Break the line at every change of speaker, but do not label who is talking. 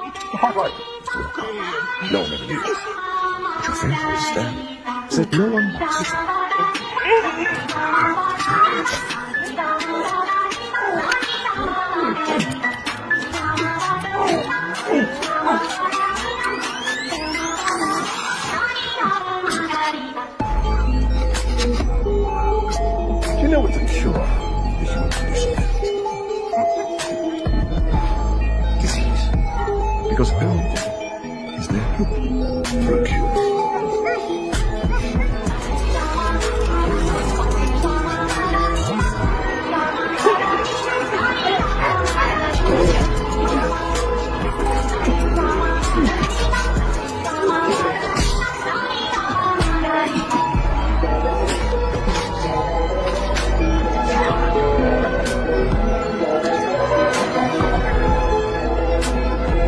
Hard right. No one ever knew. But your friend, Stan, said no one wants it. You know what's a cure for human condition? Disease. Because only then is there hope for a cure.